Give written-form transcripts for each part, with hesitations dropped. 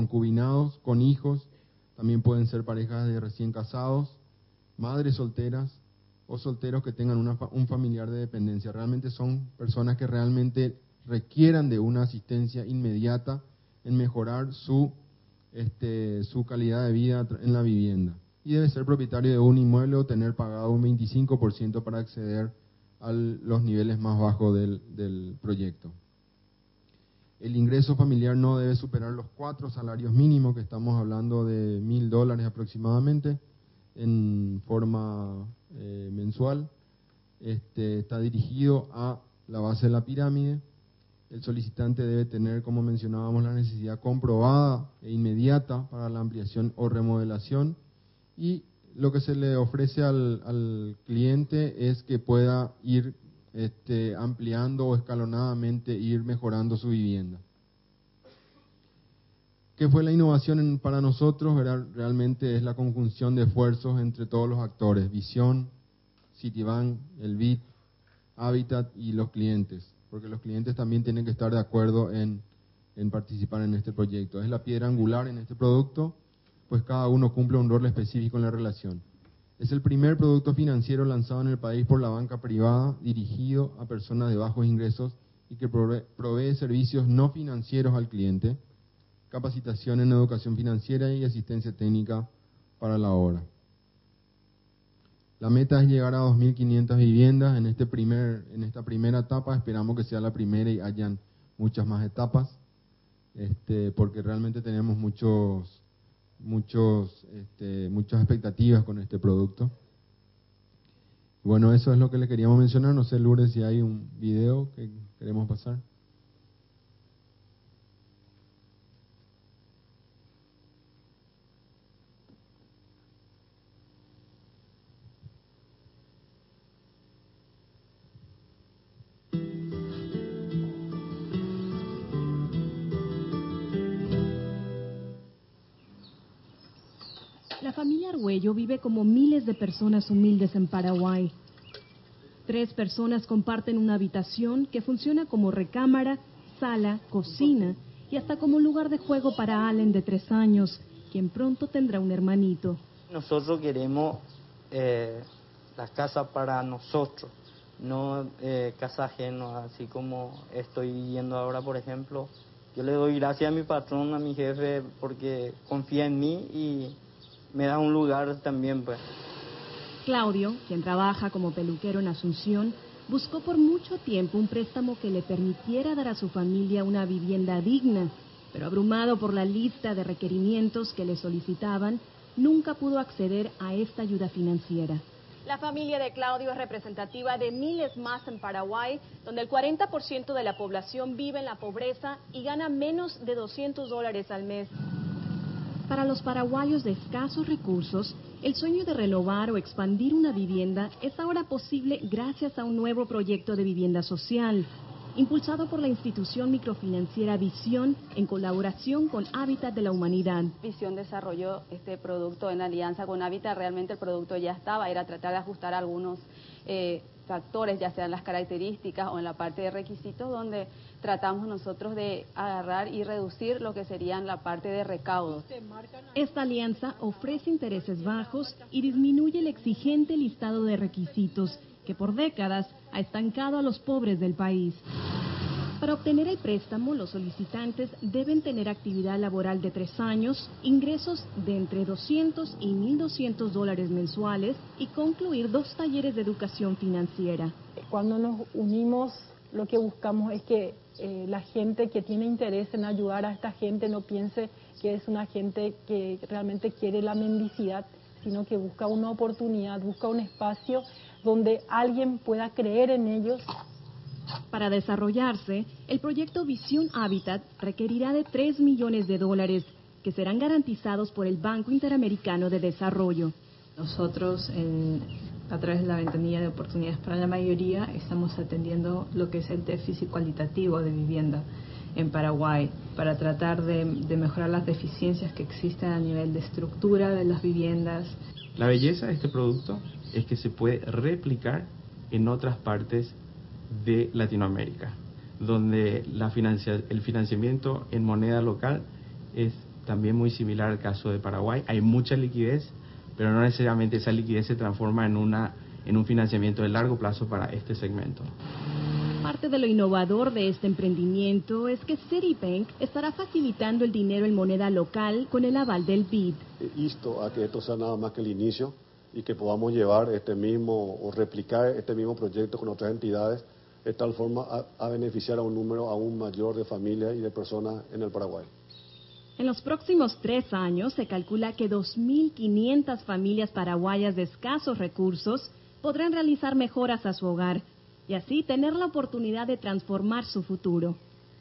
concubinados, con hijos, también pueden ser parejas de recién casados, madres solteras o solteros que tengan un familiar de dependencia. Realmente son personas que realmente requieran de una asistencia inmediata en mejorar su calidad de vida en la vivienda. Y debe ser propietario de un inmueble o tener pagado un 25% para acceder a los niveles más bajos del proyecto. El ingreso familiar no debe superar los 4 salarios mínimos, que estamos hablando de $1.000 aproximadamente, en forma mensual. Está dirigido a la base de la pirámide. El solicitante debe tener, como mencionábamos, la necesidad comprobada e inmediata para la ampliación o remodelación, y lo que se le ofrece al cliente es que pueda ir ampliando o escalonadamente ir mejorando su vivienda. ¿Qué fue la innovación para nosotros? Realmente es la conjunción de esfuerzos entre todos los actores: Visión, Citibank, el BID, Habitat y los clientes, porque los clientes también tienen que estar de acuerdo en participar en este proyecto. Es la piedra angular en este producto, pues cada uno cumple un rol específico en la relación. Es el primer producto financiero lanzado en el país por la banca privada, dirigido a personas de bajos ingresos y que provee servicios no financieros al cliente, capacitación en educación financiera y asistencia técnica para la obra. La meta es llegar a 2.500 viviendas en esta primera etapa. Esperamos que sea la primera y hayan muchas más etapas, porque realmente tenemos muchas expectativas con este producto. Bueno, eso es lo que le queríamos mencionar. No sé, Lourdes, si hay un video que queremos pasar. La familia Argüello vive como miles de personas humildes en Paraguay. 3 personas comparten una habitación que funciona como recámara, sala, cocina y hasta como lugar de juego para Allen, de 3 años, quien pronto tendrá un hermanito. Nosotros queremos la casa para nosotros, no casa ajena, así como estoy viviendo ahora, por ejemplo. Yo le doy gracias a mi patrón, a mi jefe, porque confía en mí y me da un lugar también, pues. Claudio, quien trabaja como peluquero en Asunción, buscó por mucho tiempo un préstamo que le permitiera dar a su familia una vivienda digna, pero abrumado por la lista de requerimientos que le solicitaban, nunca pudo acceder a esta ayuda financiera. La familia de Claudio es representativa de miles más en Paraguay, donde el 40% de la población vive en la pobreza y gana menos de $200 al mes. Para los paraguayos de escasos recursos, el sueño de renovar o expandir una vivienda es ahora posible gracias a un nuevo proyecto de vivienda social, impulsado por la institución microfinanciera Visión en colaboración con Hábitat de la Humanidad. Visión desarrolló este producto en alianza con Hábitat. Realmente el producto ya estaba, era tratar de ajustar algunos factores, ya sean las características o en la parte de requisitos, donde tratamos nosotros de agarrar y reducir lo que serían la parte de recaudos. Esta alianza ofrece intereses bajos y disminuye el exigente listado de requisitos que por décadas ha estancado a los pobres del país. Para obtener el préstamo, los solicitantes deben tener actividad laboral de 3 años, ingresos de entre $200 y $1.200 mensuales y concluir 2 talleres de educación financiera. Cuando nos unimos, lo que buscamos es que la gente que tiene interés en ayudar a esta gente no piense que es una gente que realmente quiere la mendicidad, sino que busca una oportunidad, busca un espacio donde alguien pueda creer en ellos. Para desarrollarse, el proyecto Visión Hábitat requerirá de $3 millones que serán garantizados por el Banco Interamericano de Desarrollo. Nosotros, a través de la ventanilla de oportunidades para la mayoría, estamos atendiendo lo que es el déficit cualitativo de vivienda en Paraguay, para tratar de mejorar las deficiencias que existen a nivel de estructura de las viviendas. La belleza de este producto es que se puede replicar en otras partes de Latinoamérica, donde el financiamiento en moneda local es también muy similar al caso de Paraguay. Hay mucha liquidez, pero no necesariamente esa liquidez se transforma en un financiamiento de largo plazo para este segmento. Parte de lo innovador de este emprendimiento es que Citibank estará facilitando el dinero en moneda local con el aval del BID. Insto a que esto sea nada más que el inicio y que podamos llevar o replicar este mismo proyecto con otras entidades, de tal forma a beneficiar a un número aún mayor de familias y de personas en el Paraguay. En los próximos 3 años se calcula que 2.500 familias paraguayas de escasos recursos podrán realizar mejoras a su hogar y así tener la oportunidad de transformar su futuro.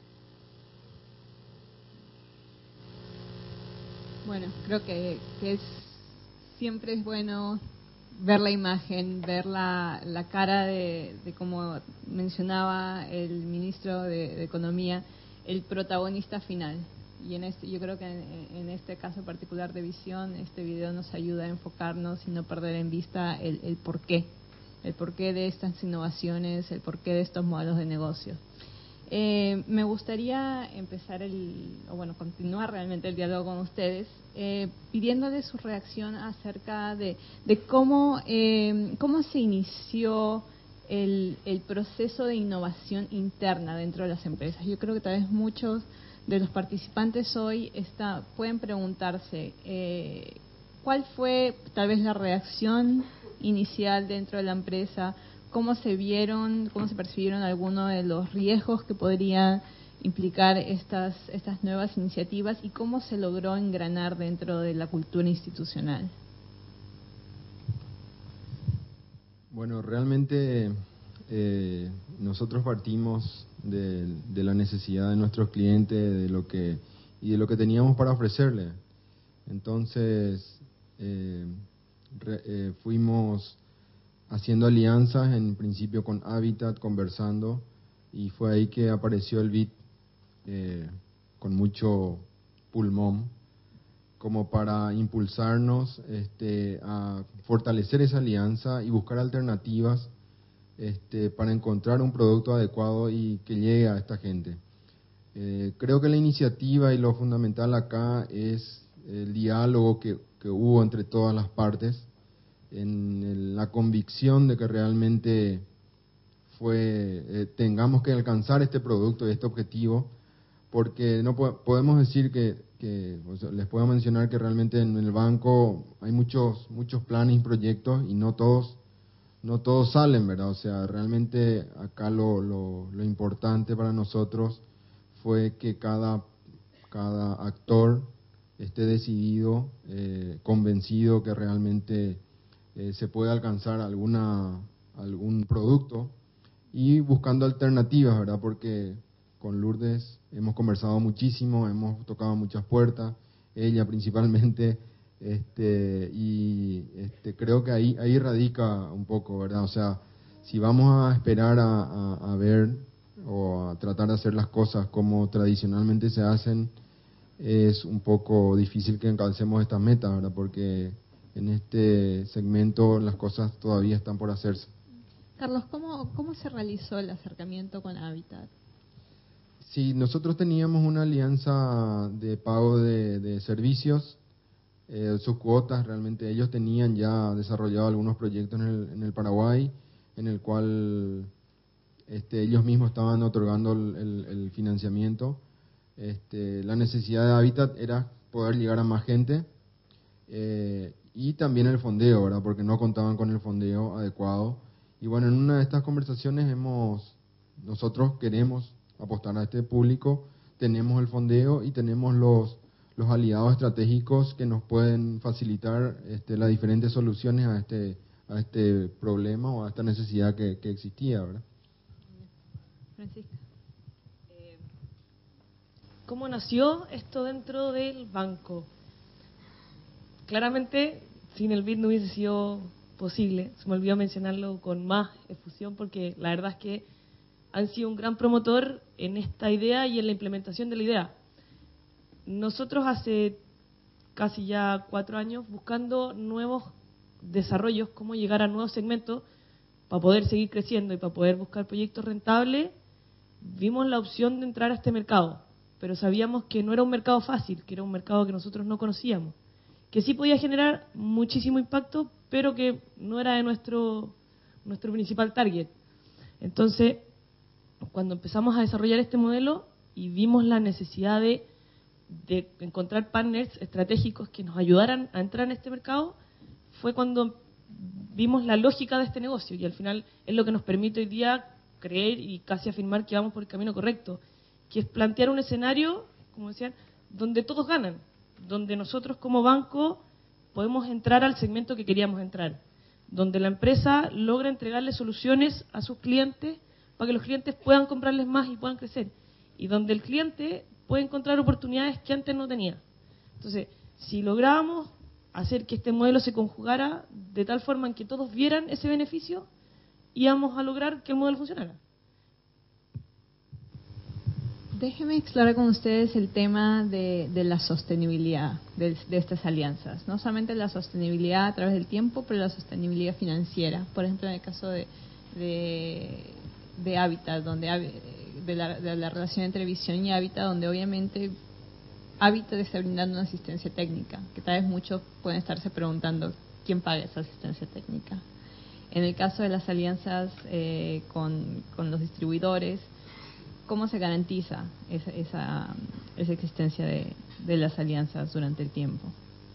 Bueno, creo que siempre es bueno ver la imagen, ver la cara de como mencionaba el ministro de Economía, el protagonista final. Y yo creo que en este caso particular de visión, este video nos ayuda a enfocarnos y no perder en vista el porqué de estas innovaciones, el porqué de estos modelos de negocio. Me gustaría continuar realmente el diálogo con ustedes, pidiéndoles su reacción acerca de cómo se inició el proceso de innovación interna dentro de las empresas. Yo creo que tal vez muchos de los participantes hoy pueden preguntarse cuál fue tal vez la reacción inicial dentro de la empresa, cómo se percibieron algunos de los riesgos que podrían implicar estas nuevas iniciativas y cómo se logró engranar dentro de la cultura institucional. Bueno, realmente nosotros partimos de la necesidad de nuestros clientes, de lo que teníamos para ofrecerle. Entonces fuimos haciendo alianzas, en principio con Habitat, conversando, y fue ahí que apareció el BID con mucho pulmón, como para impulsarnos a fortalecer esa alianza y buscar alternativas para encontrar un producto adecuado y que llegue a esta gente. Creo que la iniciativa y lo fundamental acá es el diálogo que hubo entre todas las partes, en la convicción de que realmente tengamos que alcanzar este producto y este objetivo, porque no podemos decir les puedo mencionar que realmente en el banco hay muchos planes y proyectos y no todos salen, ¿verdad? O sea, realmente acá lo importante para nosotros fue que cada actor esté decidido, convencido que realmente se puede alcanzar algún producto y buscando alternativas, ¿verdad? Porque con Lourdes hemos conversado muchísimo, hemos tocado muchas puertas, ella principalmente, creo que ahí radica un poco, ¿verdad? O sea, si vamos a esperar a ver o a tratar de hacer las cosas como tradicionalmente se hacen, es un poco difícil que alcancemos estas metas, ¿verdad? Porque en este segmento las cosas todavía están por hacerse. Carlos, ¿cómo se realizó el acercamiento con Habitat? Sí, nosotros teníamos una alianza de pago de servicios, sus cuotas, realmente ellos tenían ya desarrollado algunos proyectos en el Paraguay, en el cual ellos mismos estaban otorgando el financiamiento. La necesidad de Habitat era poder llegar a más gente y también el fondeo, ¿verdad? Porque no contaban con el fondeo adecuado. Y bueno, en una de estas conversaciones nosotros queremos apostar a este público, tenemos el fondeo y tenemos los aliados estratégicos que nos pueden facilitar las diferentes soluciones a este problema o a esta necesidad que existía, ¿verdad? Francisca. ¿Cómo nació esto dentro del banco? Claramente, sin el BID no hubiese sido posible. Se me olvidó mencionarlo con más efusión porque la verdad es que han sido un gran promotor en esta idea y en la implementación de la idea. Nosotros hace casi ya 4 años buscando nuevos desarrollos, cómo llegar a nuevos segmentos para poder seguir creciendo y para poder buscar proyectos rentables, vimos la opción de entrar a este mercado. pero sabíamos que no era un mercado fácil, que era un mercado que nosotros no conocíamos, que sí podía generar muchísimo impacto, pero que no era de nuestro principal target. Entonces, cuando empezamos a desarrollar este modelo y vimos la necesidad de encontrar partners estratégicos que nos ayudaran a entrar en este mercado, fue cuando vimos la lógica de este negocio, y al final es lo que nos permite hoy día creer y casi afirmar que vamos por el camino correcto, que es plantear un escenario, como decían, donde todos ganan, donde nosotros como banco podemos entrar al segmento que queríamos entrar, donde la empresa logra entregarle soluciones a sus clientes para que los clientes puedan comprarles más y puedan crecer, y donde el cliente puede encontrar oportunidades que antes no tenía. Entonces, si lográbamos hacer que este modelo se conjugara de tal forma en que todos vieran ese beneficio, íbamos a lograr que el modelo funcionara. Déjenme explorar con ustedes el tema de la sostenibilidad de estas alianzas. No solamente la sostenibilidad a través del tiempo, pero la sostenibilidad financiera. Por ejemplo, en el caso de Hábitat, de la relación entre Visión y Hábitat, donde obviamente Hábitat está brindando una asistencia técnica, que tal vez muchos pueden estarse preguntando quién paga esa asistencia técnica. En el caso de las alianzas con los distribuidores, ¿cómo se garantiza esa existencia de las alianzas durante el tiempo?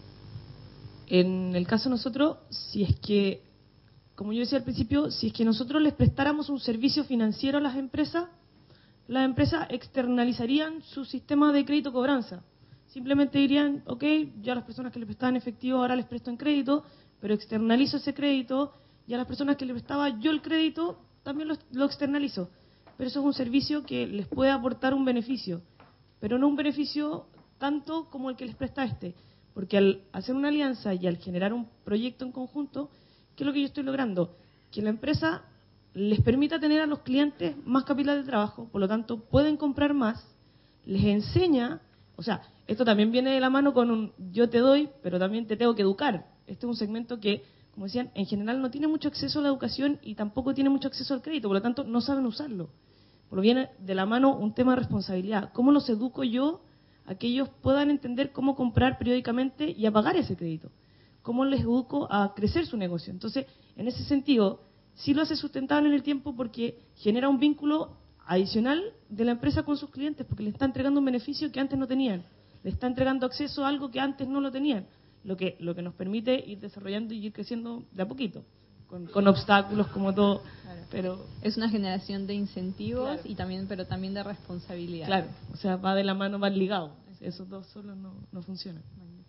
En el caso de nosotros, si es que, como yo decía al principio, si es que nosotros les prestáramos un servicio financiero a las empresas externalizarían su sistema de crédito cobranza. Simplemente dirían, ok, ya a las personas que le prestaban efectivo ahora les presto en crédito, pero externalizo ese crédito, y a las personas que le prestaba yo el crédito también lo externalizo. Pero eso es un servicio que les puede aportar un beneficio, pero no un beneficio tanto como el que les presta este. Porque al hacer una alianza y al generar un proyecto en conjunto, ¿qué es lo que yo estoy logrando? Que la empresa les permita tener a los clientes más capital de trabajo, por lo tanto pueden comprar más, les enseña, o sea, esto también viene de la mano con un yo te doy, pero también te tengo que educar. Este es un segmento que, como decían, en general no tiene mucho acceso a la educación y tampoco tiene mucho acceso al crédito, por lo tanto no saben usarlo. Por lo viene de la mano un tema de responsabilidad. ¿Cómo los educo yo a que ellos puedan entender cómo comprar periódicamente y a pagar ese crédito? ¿Cómo les educo a crecer su negocio? Entonces, en ese sentido, sí lo hace sustentable en el tiempo porque genera un vínculo adicional de la empresa con sus clientes, porque le está entregando un beneficio que antes no tenían, le está entregando acceso a algo que antes no lo tenían, lo que nos permite ir desarrollando y ir creciendo de a poquito, con obstáculos como todo. Claro. Pero es una generación de incentivos, claro, y pero también de responsabilidad. Claro, o sea, va de la mano, van ligados. Esos dos solos no funcionan.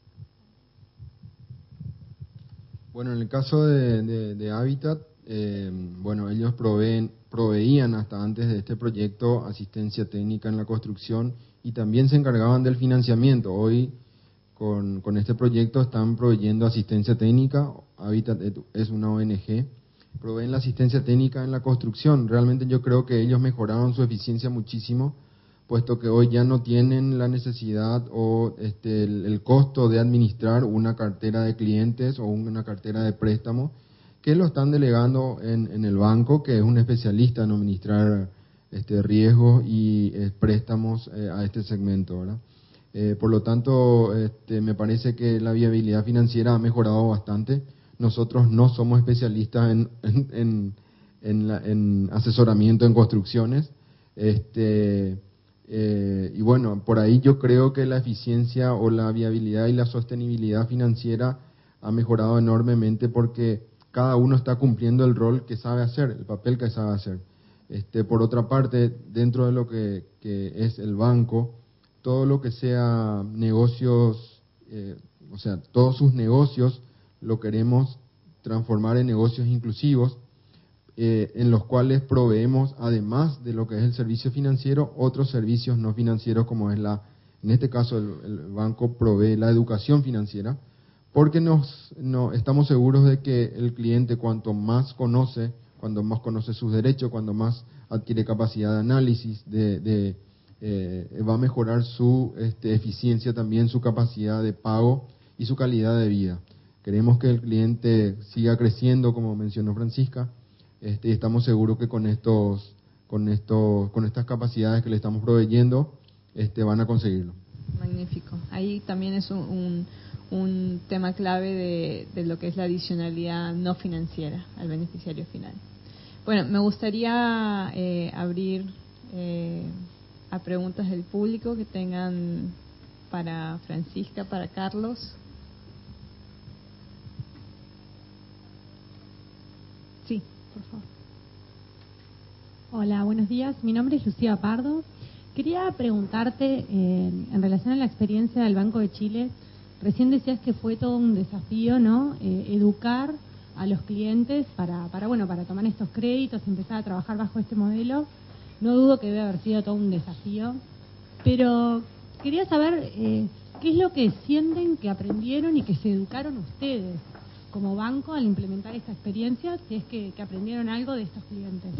Bueno, en el caso de Hábitat, bueno, ellos proveían hasta antes de este proyecto asistencia técnica en la construcción y también se encargaban del financiamiento. Hoy, con este proyecto, están proveyendo asistencia técnica. Hábitat es una ONG, proveen la asistencia técnica en la construcción. Realmente yo creo que ellos mejoraron su eficiencia muchísimo, puesto que hoy ya no tienen la necesidad o el costo de administrar una cartera de clientes o una cartera de préstamos, que lo están delegando en el banco, que es un especialista en administrar riesgos y préstamos a este segmento, ¿verdad? Por lo tanto, me parece que la viabilidad financiera ha mejorado bastante. Nosotros no somos especialistas en asesoramiento en construcciones, y bueno, por ahí yo creo que la eficiencia o la viabilidad y la sostenibilidad financiera ha mejorado enormemente porque cada uno está cumpliendo el rol que sabe hacer, el papel que sabe hacer. Por otra parte, dentro de lo que es el banco, todo lo que sea negocios, o sea, todos sus negocios lo queremos transformar en negocios inclusivos, en los cuales proveemos, además de lo que es el servicio financiero, otros servicios no financieros, como es en este caso el banco provee la educación financiera, porque estamos seguros de que el cliente cuanto más conoce sus derechos, cuando más adquiere capacidad de análisis, va a mejorar su eficiencia también, su capacidad de pago y su calidad de vida. Queremos que el cliente siga creciendo, como mencionó Francisca, estamos seguros que con estas capacidades que le estamos proveyendo, van a conseguirlo. Magnífico. Ahí también es un tema clave de lo que es la adicionalidad no financiera al beneficiario final. Bueno, me gustaría abrir a preguntas del público que tengan para Francisca, para Carlos. Sí, por favor. Hola, buenos días. Mi nombre es Lucía Pardo. Quería preguntarte en relación a la experiencia del Banco de Chile. Recién decías que fue todo un desafío, ¿no? Educar a los clientes para tomar estos créditos, empezar a trabajar bajo este modelo. No dudo que debe haber sido todo un desafío, pero quería saber qué es lo que sienten que aprendieron y que se educaron ustedes como banco al implementar esta experiencia, si es que aprendieron algo de estos clientes.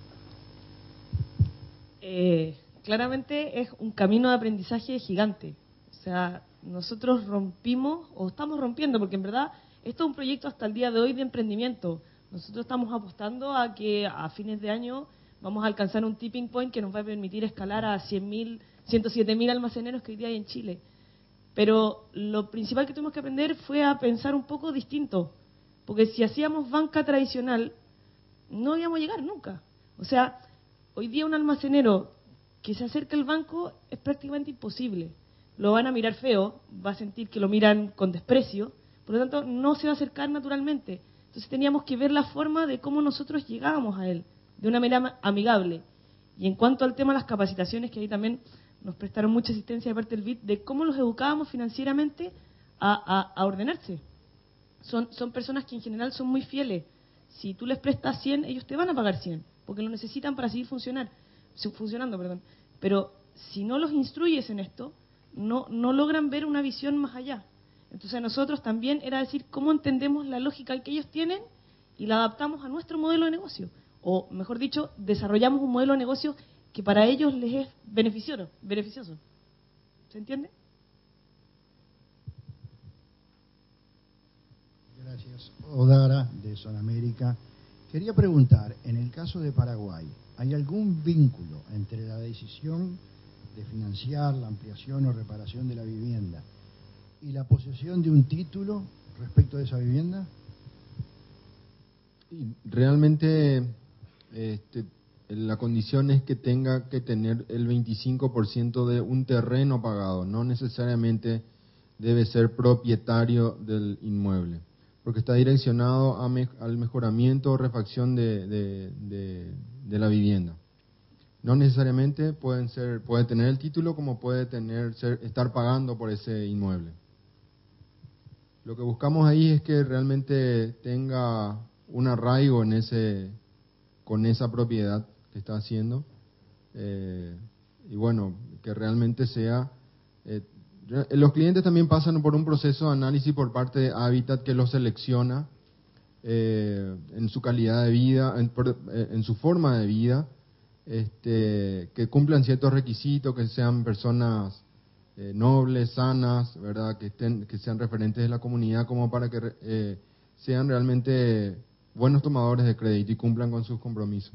Claramente es un camino de aprendizaje gigante. O sea, nosotros rompimos, o estamos rompiendo, porque en verdad esto es un proyecto hasta el día de hoy de emprendimiento. Nosotros estamos apostando a que a fines de año vamos a alcanzar un tipping point que nos va a permitir escalar a 100.000, 107.000 almaceneros que hoy día hay en Chile. Pero lo principal que tuvimos que aprender fue a pensar un poco distinto, porque si hacíamos banca tradicional, no íbamos a llegar nunca. O sea, hoy día un almacenero que se acerca al banco es prácticamente imposible. Lo van a mirar feo, va a sentir que lo miran con desprecio, por lo tanto no se va a acercar naturalmente. Entonces teníamos que ver la forma de cómo nosotros llegábamos a él, de una manera amigable. Y en cuanto al tema de las capacitaciones, que ahí también nos prestaron mucha asistencia de parte del BID, de cómo los educábamos financieramente a ordenarse. Son personas que en general son muy fieles. Si tú les prestas 100, ellos te van a pagar 100, porque lo necesitan para seguir funcionando. Pero si no los instruyes en esto, no logran ver una visión más allá. Entonces a nosotros también era decir cómo entendemos la lógica que ellos tienen y la adaptamos a nuestro modelo de negocio. O mejor dicho, desarrollamos un modelo de negocio que para ellos les es beneficioso. ¿Se entiende? Gracias. Odara, de Sonamérica. Quería preguntar, en el caso de Paraguay, ¿hay algún vínculo entre la decisión de financiar la ampliación o reparación de la vivienda y la posesión de un título respecto de esa vivienda? Realmente la condición es que tenga que tener el 25% de un terreno pagado, no necesariamente debe ser propietario del inmueble, porque está direccionado al mejoramiento o refacción de la vivienda. No necesariamente puede tener el título como puede estar pagando por ese inmueble. Lo que buscamos ahí es que realmente tenga un arraigo con esa propiedad que está haciendo, y bueno, que realmente sea... los clientes también pasan por un proceso de análisis por parte de Habitat que los selecciona en su calidad de vida, en su forma de vida, que cumplan ciertos requisitos, que sean personas nobles, sanas, ¿verdad? Que sean referentes de la comunidad, como para que sean realmente buenos tomadores de crédito y cumplan con sus compromisos.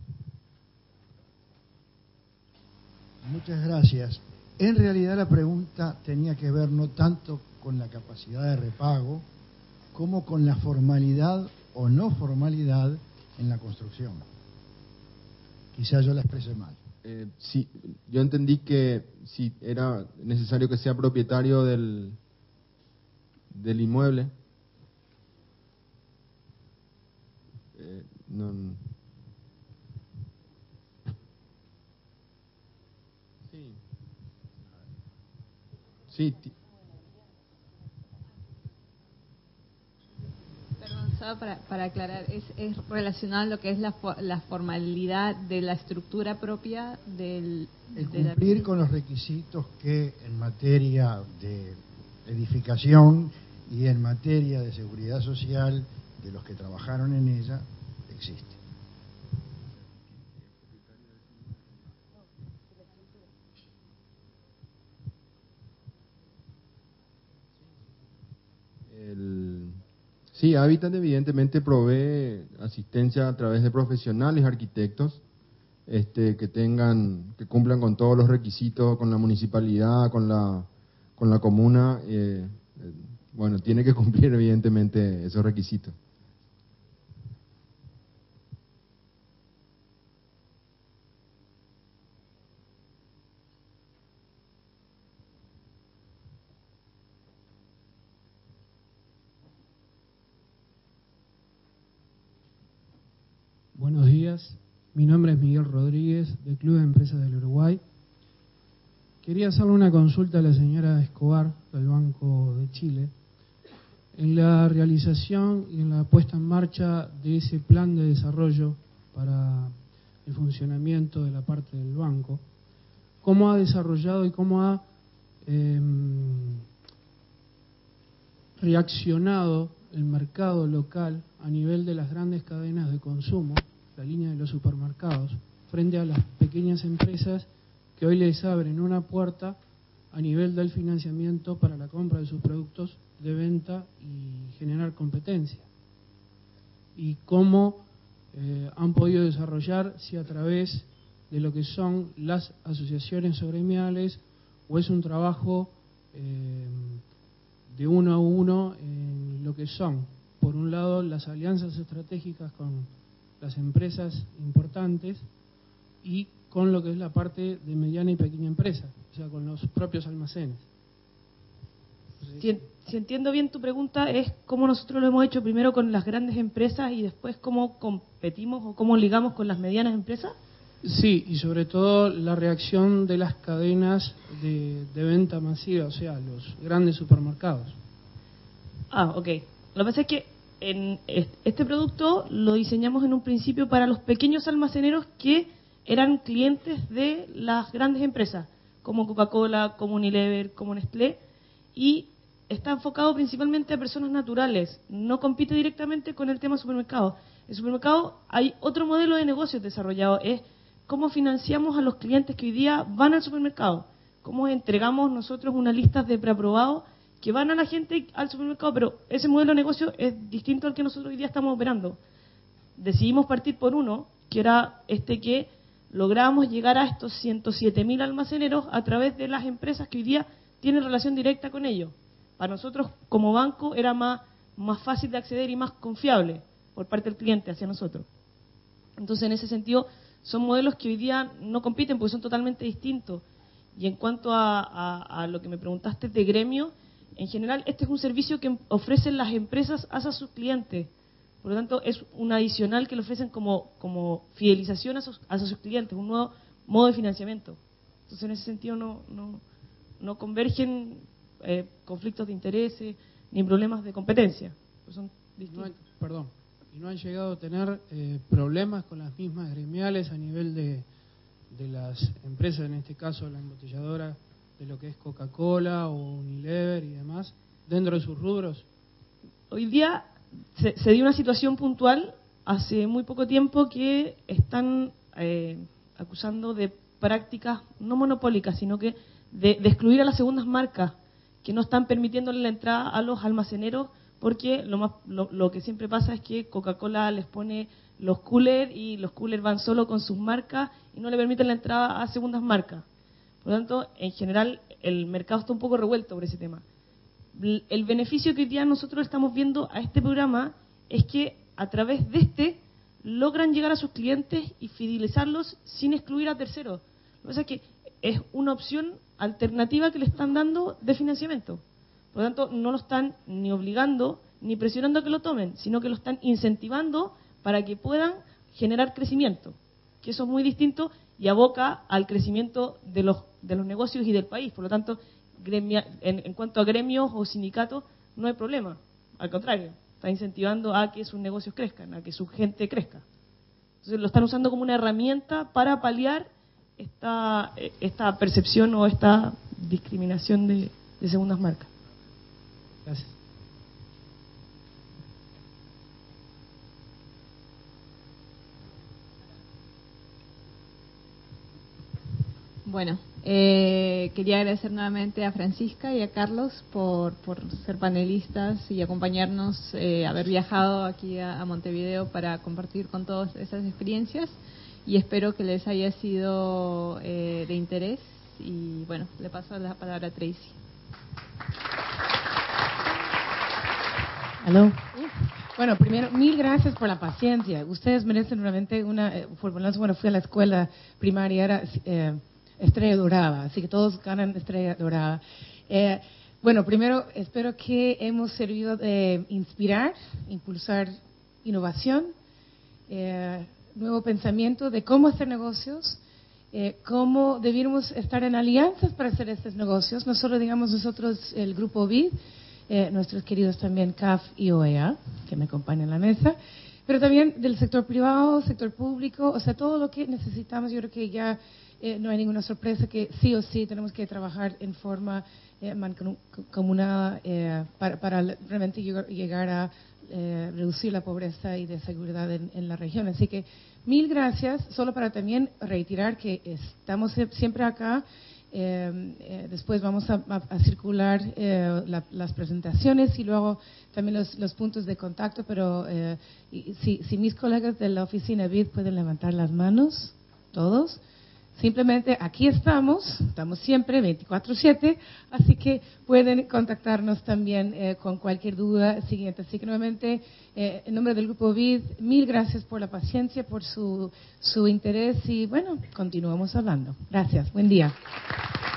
Muchas gracias. En realidad la pregunta tenía que ver no tanto con la capacidad de repago, como con la formalidad o no formalidad en la construcción. Quizás yo la expresé mal. Sí, yo entendí que si era necesario que sea propietario del inmueble. No. Sí. Perdón, solo para aclarar, es relacionado a lo que es la formalidad de la estructura propia del... El cumplir con los requisitos que en materia de edificación y en materia de seguridad social de los que trabajaron en ella existe. Sí, Habitat evidentemente provee asistencia a través de profesionales, arquitectos, que cumplan con todos los requisitos, con la municipalidad, con la comuna. Bueno, tiene que cumplir evidentemente esos requisitos. Buenos días, mi nombre es Miguel Rodríguez, del Club de Empresas del Uruguay. Quería hacerle una consulta a la señora Escobar, del Banco de Chile. En la realización y en la puesta en marcha de ese plan de desarrollo para el funcionamiento de la parte del banco, ¿cómo ha desarrollado y cómo ha reaccionado el mercado local a nivel de las grandes cadenas de consumo, la línea de los supermercados, frente a las pequeñas empresas que hoy les abren una puerta a nivel del financiamiento para la compra de sus productos de venta y generar competencia? Y cómo han podido desarrollar, si a través de lo que son las asociaciones o gremiales, o es un trabajo de uno a uno en lo que son, por un lado, las alianzas estratégicas con las empresas importantes y con lo que es la parte de mediana y pequeña empresa, o sea, con los propios almacenes. Si entiendo bien tu pregunta, es cómo nosotros lo hemos hecho primero con las grandes empresas y después cómo competimos o cómo ligamos con las medianas empresas. Sí, y sobre todo la reacción de las cadenas de venta masiva, o sea, los grandes supermercados. Ah, ok. Lo que pasa es que en este producto lo diseñamos en un principio para los pequeños almaceneros que eran clientes de las grandes empresas, como Coca-Cola, como Unilever, como Nestlé, y está enfocado principalmente a personas naturales, no compite directamente con el tema supermercado. En supermercado hay otro modelo de negocios desarrollado, es cómo financiamos a los clientes que hoy día van al supermercado, cómo entregamos nosotros una lista de preaprobados que van a la gente al supermercado, pero ese modelo de negocio es distinto al que nosotros hoy día estamos operando. Decidimos partir por uno, que era que logramos llegar a estos 107.000 almaceneros a través de las empresas que hoy día tienen relación directa con ellos. Para nosotros, como banco, era más fácil de acceder y más confiable por parte del cliente hacia nosotros. Entonces, en ese sentido, son modelos que hoy día no compiten porque son totalmente distintos. Y en cuanto a lo que me preguntaste de gremio, en general, este es un servicio que ofrecen las empresas hacia sus clientes. Por lo tanto, es un adicional que le ofrecen como fidelización hacia sus clientes, un nuevo modo de financiamiento. Entonces, en ese sentido, no convergen conflictos de intereses ni problemas de competencia. Pues son distintos. ¿Y no han llegado a tener problemas con las mismas gremiales a nivel de las empresas, en este caso la embotelladora de lo que es Coca-Cola o Unilever y demás, dentro de sus rubros? Hoy día se dio una situación puntual hace muy poco tiempo que están acusando de prácticas no monopólicas, sino que de excluir a las segundas marcas, que no están permitiéndole la entrada a los almaceneros, porque lo que siempre pasa es que Coca-Cola les pone los coolers y los coolers van solo con sus marcas y no le permiten la entrada a segundas marcas. Por lo tanto, en general, el mercado está un poco revuelto por ese tema. El beneficio que hoy día nosotros estamos viendo a este programa es que a través de logran llegar a sus clientes y fidelizarlos sin excluir a terceros. Lo que pasa es que es una opción alternativa que le están dando de financiamiento. Por lo tanto, no lo están ni obligando ni presionando a que lo tomen, sino que lo están incentivando para que puedan generar crecimiento, que eso es muy distinto y aboca al crecimiento de los negocios y del país. Por lo tanto, en cuanto a gremios o sindicatos, no hay problema. Al contrario, está incentivando a que sus negocios crezcan, a que su gente crezca. Entonces, lo están usando como una herramienta para paliar esta percepción o esta discriminación de segundas marcas. Gracias. Bueno, quería agradecer nuevamente a Francisca y a Carlos por ser panelistas y acompañarnos, haber viajado aquí a Montevideo para compartir con todos esas experiencias. y espero que les haya sido de interés. Y bueno, le paso la palabra a Tracy. Aló. Bueno, primero, mil gracias por la paciencia. Ustedes merecen realmente bueno, fui a la escuela primaria, era Estrella Dorada, así que todos ganan Estrella Dorada. Bueno, primero, espero que hemos servido de inspirar, impulsar innovación, nuevo pensamiento de cómo hacer negocios, cómo debíamos estar en alianzas para hacer estos negocios, no solo, digamos, nosotros, el Grupo BID, nuestros queridos también CAF y OEA, que me acompañan en la mesa, pero también del sector privado, sector público, o sea, todo lo que necesitamos. Yo creo que ya no hay ninguna sorpresa que sí o sí tenemos que trabajar en forma mancomunada para realmente llegar a reducir la pobreza y desigualdad en la región. Así que mil gracias, solo para también reiterar que estamos siempre acá. Después vamos a circular las presentaciones y luego también los puntos de contacto, pero si mis colegas de la oficina BID pueden levantar las manos, todos. Simplemente aquí estamos siempre 24/7, así que pueden contactarnos también con cualquier duda siguiente. Así que nuevamente, en nombre del Grupo BID, mil gracias por la paciencia, por su interés y bueno, continuamos hablando. Gracias, buen día.